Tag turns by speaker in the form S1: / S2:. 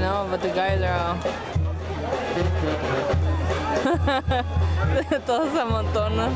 S1: No, but the guys are all... Todos se amontonan.